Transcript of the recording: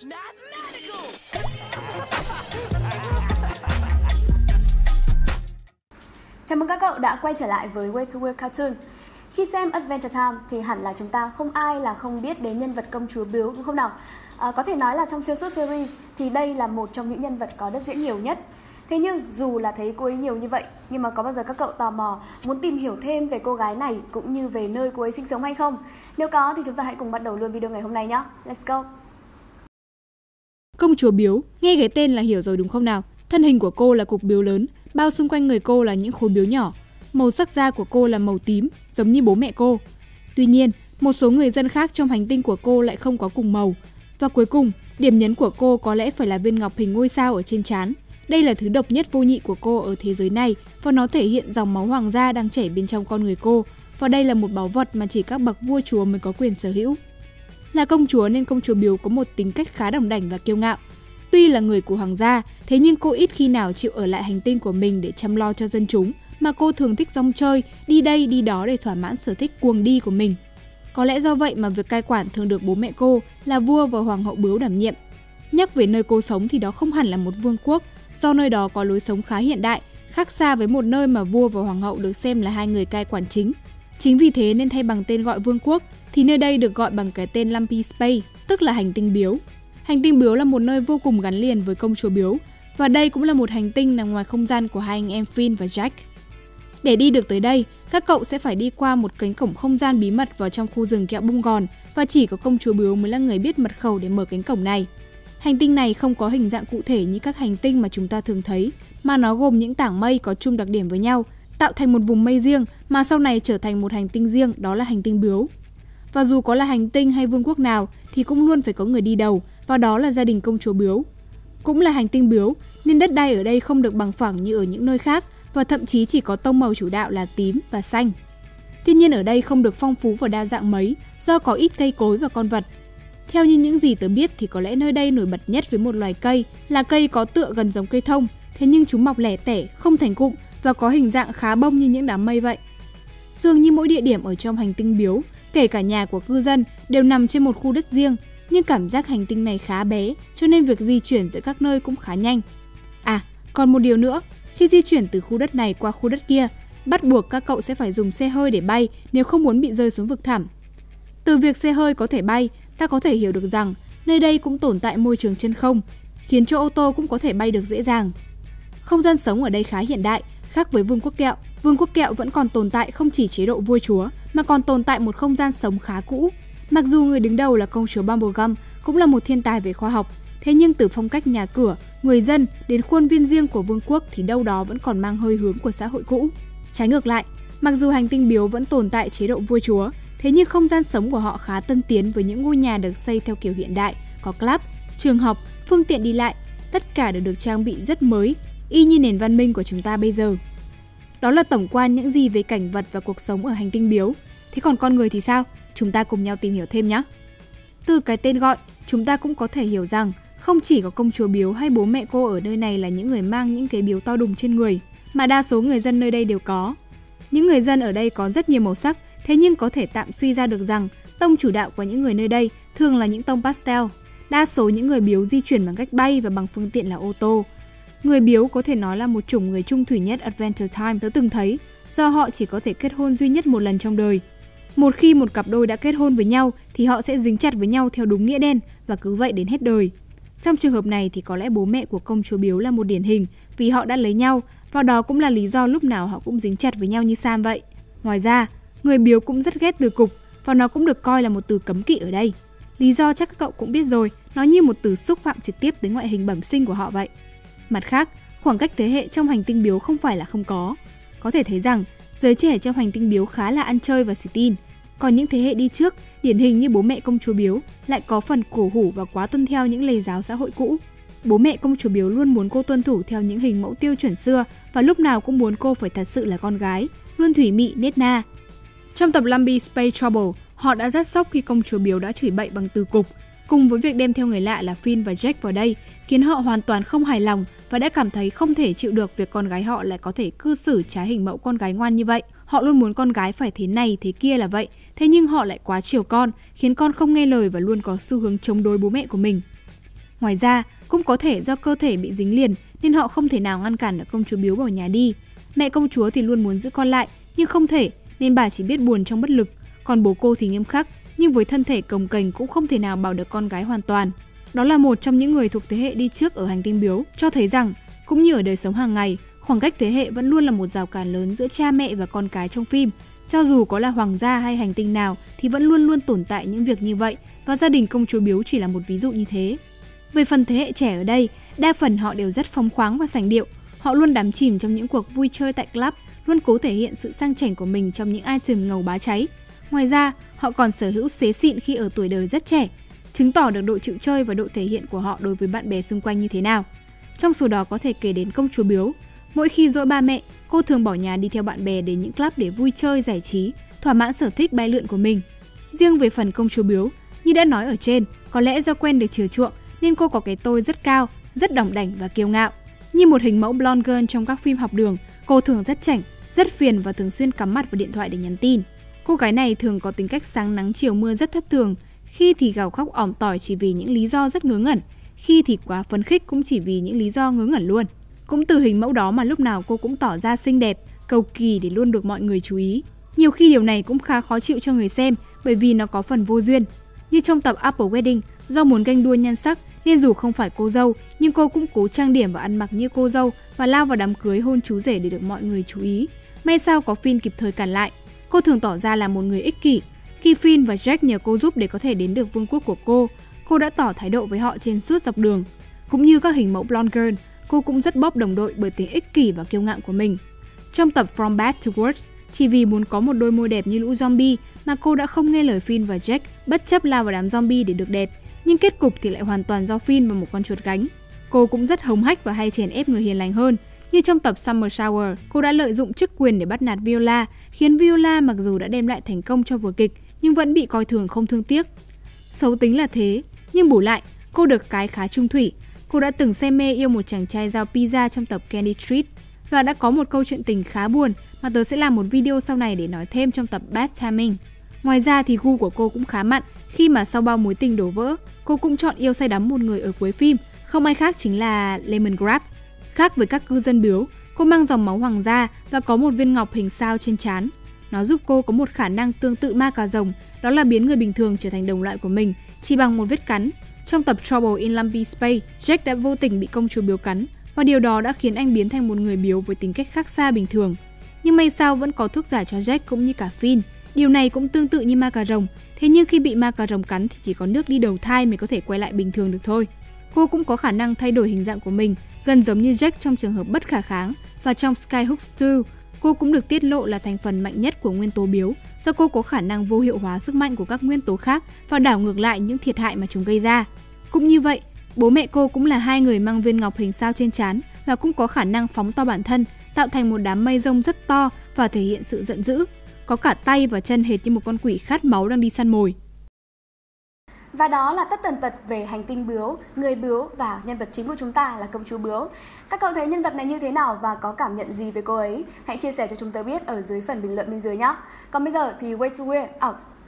Chào mừng các cậu đã quay trở lại với Way to Wheel Cartoon. Khi xem Adventure Time thì hẳn là chúng ta không ai là không biết đến nhân vật công chúa Biếu, đúng không nào? Có thể nói là trong xuyên suốt series thì đây là một trong những nhân vật có đất diễn nhiều nhất. Thế nhưng dù là thấy cô ấy nhiều như vậy, nhưng mà có bao giờ các cậu tò mò muốn tìm hiểu thêm về cô gái này cũng như về nơi cô ấy sinh sống hay không? Nếu có thì chúng ta hãy cùng bắt đầu luôn video ngày hôm nay nhé. Let's go! Công chúa Biếu, nghe cái tên là hiểu rồi đúng không nào? Thân hình của cô là cục biếu lớn, bao xung quanh người cô là những khối biếu nhỏ. Màu sắc da của cô là màu tím, giống như bố mẹ cô. Tuy nhiên, một số người dân khác trong hành tinh của cô lại không có cùng màu. Và cuối cùng, điểm nhấn của cô có lẽ phải là viên ngọc hình ngôi sao ở trên trán. Đây là thứ độc nhất vô nhị của cô ở thế giới này và nó thể hiện dòng máu hoàng gia đang chảy bên trong con người cô. Và đây là một báu vật mà chỉ các bậc vua chúa mới có quyền sở hữu. Là công chúa nên công chúa Biếu có một tính cách khá đỏng đảnh và kiêu ngạo. Tuy là người của hoàng gia, thế nhưng cô ít khi nào chịu ở lại hành tinh của mình để chăm lo cho dân chúng, mà cô thường thích rong chơi, đi đây đi đó để thỏa mãn sở thích cuồng đi của mình. Có lẽ do vậy mà việc cai quản thường được bố mẹ cô là vua và hoàng hậu Biếu đảm nhiệm. Nhắc về nơi cô sống thì đó không hẳn là một vương quốc, do nơi đó có lối sống khá hiện đại, khác xa với một nơi mà vua và hoàng hậu được xem là hai người cai quản chính. Chính vì thế nên thay bằng tên gọi vương quốc thì nơi đây được gọi bằng cái tên Lumpy Space, tức là hành tinh Biếu. Hành tinh Biếu là một nơi vô cùng gắn liền với công chúa Biếu, và đây cũng là một hành tinh nằm ngoài không gian của hai anh em Finn và Jack. Để đi được tới đây, các cậu sẽ phải đi qua một cánh cổng không gian bí mật vào trong khu rừng kẹo bông gòn, và chỉ có công chúa Biếu mới là người biết mật khẩu để mở cánh cổng này. Hành tinh này không có hình dạng cụ thể như các hành tinh mà chúng ta thường thấy, mà nó gồm những tảng mây có chung đặc điểm với nhau, tạo thành một vùng mây riêng mà sau này trở thành một hành tinh riêng, đó là hành tinh Biếu. Và dù có là hành tinh hay vương quốc nào thì cũng luôn phải có người đi đầu, và đó là gia đình công chúa Biếu. Cũng là hành tinh Biếu nên đất đai ở đây không được bằng phẳng như ở những nơi khác, và thậm chí chỉ có tông màu chủ đạo là tím và xanh. Tuy nhiên ở đây không được phong phú và đa dạng mấy do có ít cây cối và con vật. Theo như những gì tớ biết thì có lẽ nơi đây nổi bật nhất với một loài cây là cây có tựa gần giống cây thông, thế nhưng chúng mọc lẻ tẻ, không thành cụm và có hình dạng khá bông như những đám mây vậy. Dường như mỗi địa điểm ở trong hành tinh Biếu, kể cả nhà của cư dân, đều nằm trên một khu đất riêng, nhưng cảm giác hành tinh này khá bé, cho nên việc di chuyển giữa các nơi cũng khá nhanh. À, còn một điều nữa, khi di chuyển từ khu đất này qua khu đất kia, bắt buộc các cậu sẽ phải dùng xe hơi để bay nếu không muốn bị rơi xuống vực thẳm. Từ việc xe hơi có thể bay, ta có thể hiểu được rằng nơi đây cũng tồn tại môi trường chân không, khiến cho ô tô cũng có thể bay được dễ dàng. Không gian sống ở đây khá hiện đại, khác với Vương quốc Kẹo. Vương quốc Kẹo vẫn còn tồn tại không chỉ chế độ vua chúa, mà còn tồn tại một không gian sống khá cũ. Mặc dù người đứng đầu là công chúa Bubblegum cũng là một thiên tài về khoa học, thế nhưng từ phong cách nhà cửa, người dân đến khuôn viên riêng của vương quốc thì đâu đó vẫn còn mang hơi hướng của xã hội cũ. Trái ngược lại, mặc dù hành tinh Biếu vẫn tồn tại chế độ vua chúa, thế nhưng không gian sống của họ khá tân tiến với những ngôi nhà được xây theo kiểu hiện đại, có club, trường học, phương tiện đi lại, tất cả đều được trang bị rất mới, y như nền văn minh của chúng ta bây giờ. Đó là tổng quan những gì về cảnh vật và cuộc sống ở hành tinh Biếu. Thế còn con người thì sao? Chúng ta cùng nhau tìm hiểu thêm nhé! Từ cái tên gọi, chúng ta cũng có thể hiểu rằng không chỉ có công chúa Biếu hay bố mẹ cô ở nơi này là những người mang những cái biếu to đùng trên người, mà đa số người dân nơi đây đều có. Những người dân ở đây có rất nhiều màu sắc, thế nhưng có thể tạm suy ra được rằng tông chủ đạo của những người nơi đây thường là những tông pastel. Đa số những người Biếu di chuyển bằng cách bay và bằng phương tiện là ô tô. Người Biếu có thể nói là một chủng người chung thủy nhất Adventure Time tớ từng thấy, do họ chỉ có thể kết hôn duy nhất một lần trong đời. Một khi một cặp đôi đã kết hôn với nhau thì họ sẽ dính chặt với nhau theo đúng nghĩa đen và cứ vậy đến hết đời. Trong trường hợp này thì có lẽ bố mẹ của công chúa Biếu là một điển hình vì họ đã lấy nhau, và đó cũng là lý do lúc nào họ cũng dính chặt với nhau như Sam vậy. Ngoài ra, người Biếu cũng rất ghét từ cục và nó cũng được coi là một từ cấm kỵ ở đây. Lý do chắc các cậu cũng biết rồi, nó như một từ xúc phạm trực tiếp tới ngoại hình bẩm sinh của họ vậy. Mặt khác, khoảng cách thế hệ trong hành tinh Biếu không phải là không có. Có thể thấy rằng giới trẻ trong hành tinh Biếu khá là ăn chơi và xì tin. Còn những thế hệ đi trước, điển hình như bố mẹ công chúa Biếu, lại có phần cổ hủ và quá tuân theo những lề giáo xã hội cũ. Bố mẹ công chúa Biếu luôn muốn cô tuân thủ theo những hình mẫu tiêu chuẩn xưa và lúc nào cũng muốn cô phải thật sự là con gái, luôn thủy mị nết na. Trong tập Lumpy Space Trouble, họ đã rất sốc khi công chúa Biếu đã chửi bậy bằng từ cục, cùng với việc đem theo người lạ là Finn và Jack vào đây, khiến họ hoàn toàn không hài lòng và đã cảm thấy không thể chịu được việc con gái họ lại có thể cư xử trái hình mẫu con gái ngoan như vậy. Họ luôn muốn con gái phải thế này thế kia là vậy, thế nhưng họ lại quá chiều con, khiến con không nghe lời và luôn có xu hướng chống đối bố mẹ của mình. Ngoài ra, cũng có thể do cơ thể bị dính liền nên họ không thể nào ngăn cản được công chúa Biếu bỏ nhà đi. Mẹ công chúa thì luôn muốn giữ con lại, nhưng không thể, nên bà chỉ biết buồn trong bất lực. Còn bố cô thì nghiêm khắc, nhưng với thân thể cồng kềnh cũng không thể nào bảo được con gái hoàn toàn. Đó là một trong những người thuộc thế hệ đi trước ở hành tinh Biếu, cho thấy rằng, cũng như ở đời sống hàng ngày, khoảng cách thế hệ vẫn luôn là một rào cản lớn giữa cha mẹ và con cái trong phim. Cho dù có là hoàng gia hay hành tinh nào thì vẫn luôn luôn tồn tại những việc như vậy, và gia đình công chúa Biếu chỉ là một ví dụ như thế. Về phần thế hệ trẻ ở đây, đa phần họ đều rất phóng khoáng và sành điệu. Họ luôn đắm chìm trong những cuộc vui chơi tại club, luôn cố thể hiện sự sang chảnh của mình trong những item ngầu bá cháy. Ngoài ra, họ còn sở hữu xế xịn khi ở tuổi đời rất trẻ, chứng tỏ được độ chịu chơi và độ thể hiện của họ đối với bạn bè xung quanh như thế nào. Trong số đó có thể kể đến công chúa Biếu. Mỗi khi giỗ ba mẹ, cô thường bỏ nhà đi theo bạn bè đến những club để vui chơi, giải trí, thỏa mãn sở thích bay lượn của mình. Riêng về phần công chúa Biếu, như đã nói ở trên, có lẽ do quen được chiều chuộng nên cô có cái tôi rất cao, rất đỏng đảnh và kiêu ngạo. Như một hình mẫu blonde girl trong các phim học đường, cô thường rất chảnh, rất phiền và thường xuyên cắm mặt vào điện thoại để nhắn tin. Cô gái này thường có tính cách sáng nắng chiều mưa rất thất thường, khi thì gào khóc ỏm tỏi chỉ vì những lý do rất ngớ ngẩn, khi thì quá phấn khích cũng chỉ vì những lý do ngớ ngẩn luôn. Cũng từ hình mẫu đó mà lúc nào cô cũng tỏ ra xinh đẹp, cầu kỳ để luôn được mọi người chú ý. Nhiều khi điều này cũng khá khó chịu cho người xem bởi vì nó có phần vô duyên. Như trong tập Apple Wedding, do muốn ganh đua nhan sắc nên dù không phải cô dâu nhưng cô cũng cố trang điểm và ăn mặc như cô dâu và lao vào đám cưới hôn chú rể để được mọi người chú ý. May sao có Finn kịp thời cản lại. Cô thường tỏ ra là một người ích kỷ. Khi Finn và Jack nhờ cô giúp để có thể đến được vương quốc của cô đã tỏ thái độ với họ trên suốt dọc đường. Cũng như các hình mẫu blonde girl, cô cũng rất bóp đồng đội bởi tính ích kỷ và kiêu ngạo của mình. Trong tập From Bad to Worse, chỉ vì muốn có một đôi môi đẹp như lũ zombie mà cô đã không nghe lời Finn và Jack, bất chấp lao vào đám zombie để được đẹp. Nhưng kết cục thì lại hoàn toàn do Finn và một con chuột gánh. Cô cũng rất hống hách và hay chèn ép người hiền lành hơn. Như trong tập Summer Shower, cô đã lợi dụng chức quyền để bắt nạt Viola, khiến Viola mặc dù đã đem lại thành công cho vở kịch nhưng vẫn bị coi thường không thương tiếc. Xấu tính là thế, nhưng bù lại, cô được cái khá trung thủy. Cô đã từng say mê yêu một chàng trai giao pizza trong tập Candy Street và đã có một câu chuyện tình khá buồn mà tớ sẽ làm một video sau này để nói thêm trong tập Bad Timing. Ngoài ra thì gu của cô cũng khá mặn khi mà sau bao mối tình đổ vỡ, cô cũng chọn yêu say đắm một người ở cuối phim, không ai khác chính là Lemongrab. Khác với các cư dân Biếu, cô mang dòng máu hoàng gia và có một viên ngọc hình sao trên trán. Nó giúp cô có một khả năng tương tự ma cà rồng, đó là biến người bình thường trở thành đồng loại của mình chỉ bằng một vết cắn. Trong tập Trouble in Lumpy Space, Jack đã vô tình bị công chúa Biếu cắn và điều đó đã khiến anh biến thành một người Biếu với tính cách khác xa bình thường. Nhưng may sao vẫn có thuốc giải cho Jack cũng như cả Finn. Điều này cũng tương tự như ma cà rồng, thế nhưng khi bị ma cà rồng cắn thì chỉ có nước đi đầu thai mới có thể quay lại bình thường được thôi. Cô cũng có khả năng thay đổi hình dạng của mình, gần giống như Jack trong trường hợp bất khả kháng, và trong Skyhooks 2, cô cũng được tiết lộ là thành phần mạnh nhất của nguyên tố Biếu, do cô có khả năng vô hiệu hóa sức mạnh của các nguyên tố khác và đảo ngược lại những thiệt hại mà chúng gây ra. Cũng như vậy, bố mẹ cô cũng là hai người mang viên ngọc hình sao trên trán và cũng có khả năng phóng to bản thân, tạo thành một đám mây rông rất to và thể hiện sự giận dữ. Có cả tay và chân hệt như một con quỷ khát máu đang đi săn mồi. Và đó là tất tần tật về hành tinh Biếu, người Biếu và nhân vật chính của chúng ta là công chúa Biếu. Các cậu thấy nhân vật này như thế nào và có cảm nhận gì về cô ấy? Hãy chia sẻ cho chúng tớ biết ở dưới phần bình luận bên dưới nhé. Còn bây giờ thì Way to Weird out.